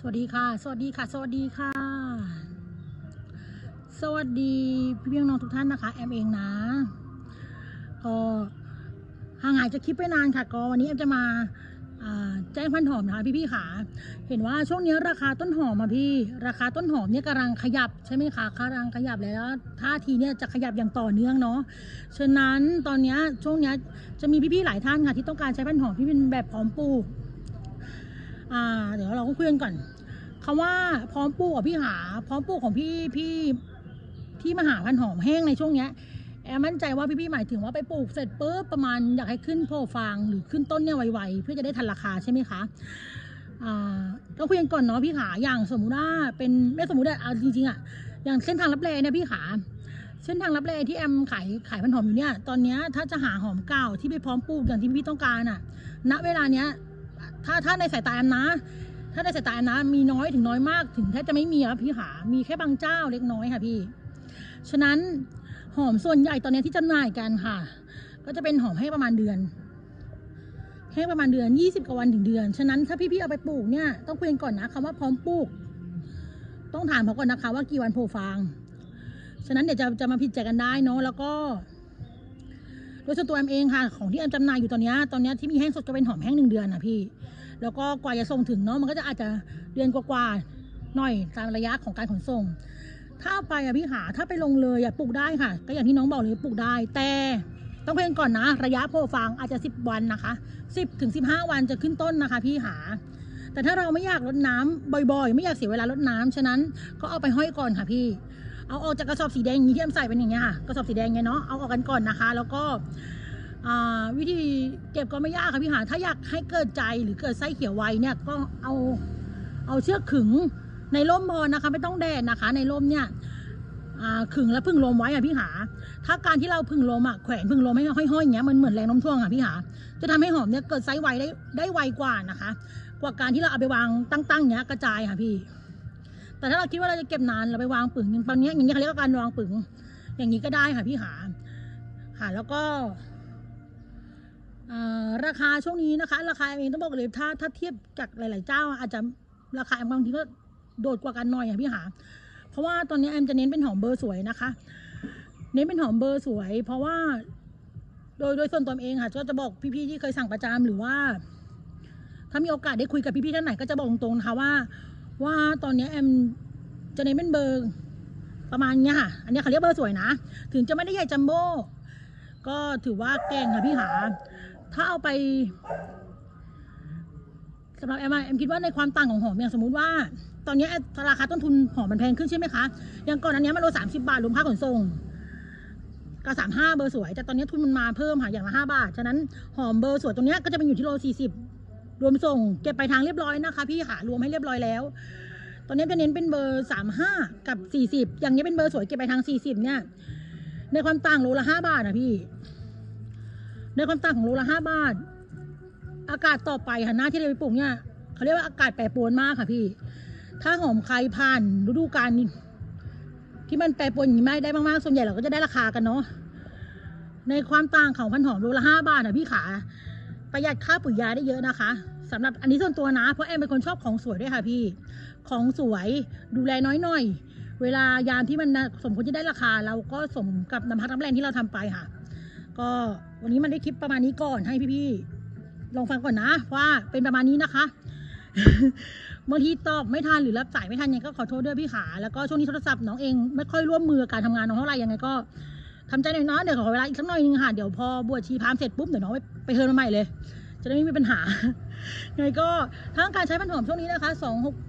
วัสดีค่ะสวัสดีค่ะสวัสดีค่ะสวัสดีพี่น้องทุกท่านนะคะแอมเองนะก็ห่างหายจากคลิปไปนานค่ะก็วันนี้แอมจะมาแจ้งพันหอมนะคะพี่ขาเห็นว่าช่วงนี้ราคาต้นหอมพี่ราคาต้นหอมเนี่ยกำลังขยับใช่ไหมคะกำลังขยับแล้วท่าทีเนี่ยจะขยับอย่างต่อเนื่องเนาะฉะนั้นตอนนี้ช่วงนี้จะมีพี่หลายท่านค่ะที่ต้องการใช้พันหอมที่เป็นแบบพร้อมปลูกเดี๋ยวเราก็คุยกันก่อนคำว่าพร้อมปลูกของพี่หาพร้อมปลูกของพี่ที่มาหาพันหอมแห้งในช่วงเนี้ยแอมมั่นใจว่าพี่หมายถึงว่าไปปลูกเสร็จปุ๊บประมาณอยากให้ขึ้นโผล่ฟางหรือขึ้นต้นเนี่ยไวๆเพื่อจะได้ทันราคาใช่ไหมคะต้องคุยกันก่อนเนาะพี่ขาอย่างสมมุติว่าเป็นไม่สมมุติจริงๆอย่างเส้นทางลับแลเนี่ยพี่ขาเส้นทางลับแลที่แอมขายพันหอมอยู่เนี่ยตอนนี้ถ้าจะหาหอมเก่าที่ไปพร้อมปลูกอย่างที่พี่ต้องการณเวลาเนี้ยถ้าในสายตาแอมนะถ้าในสายตานะมีน้อยถึงน้อยมากถึงแทบจะไม่มีครับพี่ขามีแค่บางเจ้าเล็กน้อยค่ะพี่ฉะนั้นหอมส่วนใหญ่ตอนนี้ที่จำหน่ายกันค่ะก็จะเป็นหอมให้ประมาณเดือนให้ประมาณเดือน20 กว่าวันถึงเดือนฉะนั้นถ้าพี่เอาไปปลูกเนี่ยต้องคุยกันก่อนนะคำว่าพร้อมปลูกต้องถามเขาก่อนนะคะว่ากี่วันโผล่ฟางฉะนั้นเดี๋ยวจะมาผิดใจกันได้เนาะแล้วก็โดยส่วนตัวแอมเองค่ะของที่แอมจำหน่ายอยู่ตอนนี้ที่มีแห้งสดก็เป็นหอมแห้ง1 เดือนนะพี่แล้วก็กว่าจะส่งถึงเนาะมันก็จะอาจจะเดือนกว่าหน่อยตามระยะของการขนส่งถ้าไปพี่หาถ้าไปลงเลยปลูกได้ค่ะก็อย่างที่น้องบอกเลยปลูกได้แต่ต้องเพิ่งก่อนนะระยะโผล่ฟางอาจจะ10 วันนะคะ10 ถึง 15 วันจะขึ้นต้นนะคะพี่หาแต่ถ้าเราไม่อยากรดน้ำบ่อยๆไม่อยากเสียเวลารดน้ำฉะนั้นก็เอาไปห้อยก่อนค่ะพี่เอาออกจากกระสอบสีแดงอย่างนี้ที่แอมใส่เป็นอย่างเงี้ยค่ะกระสอบสีแดงไงเนาะเอาออกกันก่อนนะคะแล้วก็วิธีเก็บก็ไม่ยากค่ะพี่หาถ้าอยากให้เกิดใจหรือเกิดไส้เขียวไวเนี่ยก็เอาเชือกขึงในร่มพอนะคะไม่ต้องแดดนะคะในร่มเนี่ยขึงแล้วพึ่งลมไว้พี่หาถ้าการที่เราพึ่งลมแขวนพึ่งลมให้ห้อยๆอย่างเงี้ยมันเหมือนแรงโน้มถ่วงพี่หาจะทำให้หอมเนี่ยเกิดไซส์ไวได้ไวกว่านะคะกว่าการที่เราเอาไปวางตั้งๆเงี้ยกระจายค่ะพี่แต่ถ้าเราคิดว่าเราจะเก็บนานเราไปวางปึ่งตอนนี้อย่างนี้เขาเรียกว่าการวางปึ่งอย่างนี้ก็ได้ค่ะพี่หาค่ะแล้วก็ราคาช่วงนี้นะคะราคาเองต้องบอกเลยถ้าเทียบจากหลายๆเจ้าอาจจะราคาบางทีก็โดดกว่ากันหน่อยพี่หาเพราะว่าตอนนี้แอมจะเน้นเป็นหอมเบอร์สวยนะคะเน้นเป็นหอมเบอร์สวยเพราะว่าโดยส่วนตัวเองค่ะก็จะบอกพี่ๆที่เคยสั่งประจำหรือว่าถ้ามีโอกาสได้คุยกับพี่ๆท่านไหนก็จะบอกตรงๆนะคะว่าตอนนี้แอมจะเน้นเป็นเบอร์ประมาณนี้ค่ะอันนี้เขาเรียกเบอร์สวยนะถึงจะไม่ได้ใหญ่จัมโบ้ก็ถือว่าแกงค่ะพี่หาถ้าเอาไปสำหรับแอมคิดว่าในความต่างของหอมอย่างสมมุติว่าตอนนี้ราคาต้นทุนหอมมันแพงขึ้นใช่ไหมคะอย่างก่อนอันนี้มันโล30 บาทรวมค่าขนส่งก็35เบอร์สวยแต่ตอนนี้ทุนมันมาเพิ่มค่ะอย่างละ5 บาทฉะนั้นหอมเบอร์สวยตรงนี้ก็จะเป็นอยู่ที่โล40รวมส่งเก็บไปทางเรียบร้อยนะคะพี่หารวมให้เรียบร้อยแล้วตอนนี้จะเน้นเป็นเบอร์35กับ40อย่างนี้เป็นเบอร์สวยเก็บไปทาง40เนี่ยในความต่างโลละ5 บาทพี่ในความต่างของโลละ5 บาทอากาศต่อไปค่ะหน้าที่เราไปปลูกเนี่ยเขาเรียกว่าอากาศแปรปรวนมากค่ะพี่ถ้าหอมใครผ่านฤดูกาลที่มันแปรปรวนอย่างนี้ไม่ได้มากๆส่วนใหญ่เราก็จะได้ราคากันเนาะในความต่างของพันหอมโลละ5 บาทพี่ขาประหยัดค่าปุ๋ยยาได้เยอะนะคะสำหรับอันนี้ส่วนตัวนะเพราะแอมเป็นคนชอบของสวยด้วยค่ะพี่ของสวยดูแลน้อยหน่อยเวลายามที่มันสมควรจะได้ราคาเราก็สมกับน้ำพักน้ำแรงที่เราทำไปค่ะก็วันนี้มันได้คลิปประมาณนี้ก่อนให้พี่ๆลองฟังก่อนนะว่าเป็นประมาณนี้นะคะบางทีตอบไม่ทันหรือรับสายไม่ทันยังก็ขอโทษด้วยพี่ขาแล้วก็ช่วงนี้โทรศัพท์น้องเองไม่ค่อยร่วมมือการทำงานน้องเท่าไหร่ยังไงก็ทำใจหน่อยเนาะเดี๋ยวขอเวลาอีกสักหน่อยนึงค่ะเดี๋ยวพอบวชชีพราหมณ์เสร็จปุ๊บเดี๋ยวน้องไปเทิร์นมาใหม่เลยจะได้ไม่มีปัญหาไงก็ทั้งการใช้พันหอมช่วงนี้นะคะ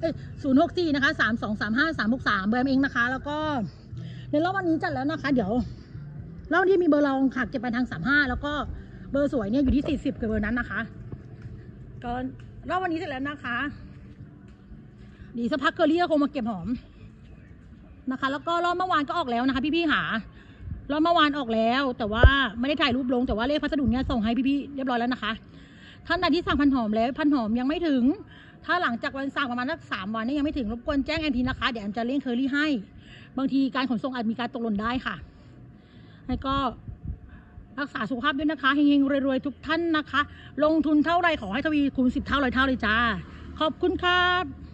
064นะคะ3235 363เบอร์เองนะคะแล้วก็ในรอบวันนี้จัดแล้วนะคะเดี๋ยวรอบที่มีเบอร์รองค่ะเก็บไปทาง35แล้วก็เบอร์สวยเนี่ยอยู่ที่40กับเบอร์นั้นนะคะก็รอบวันนี้เสร็จแล้วนะคะดีสักพักเกอรี่ก็คงมาเก็บหอมนะคะแล้วก็รอบเมื่อวานก็ออกแล้วนะคะพี่ๆหารอบเมื่อวานออกแล้วแต่ว่าไม่ได้ถ่ายรูปลงแต่ว่าเลขพัสดุเนี่ยส่งให้พี่ๆเรียบร้อยแล้วนะคะท่านใดที่สั่งพันหอมแล้วพันหอมยังไม่ถึงถ้าหลังจากวันสั่งประมาณสัก3 วันนี่ยังไม่ถึงรบกวนแจ้งแอมทีนะคะเดี๋ยวแอมจะเร่งเคอรี่ให้บางทีการขนส่งอาจมีการตกหล่นได้ค่ะแล้วก็รักษาสุขภาพด้วยนะคะเฮงๆรวยๆทุกท่านนะคะลงทุนเท่าไรขอให้ทวีคูณ10 เท่า100 เท่าเลยจ้าขอบคุณครับ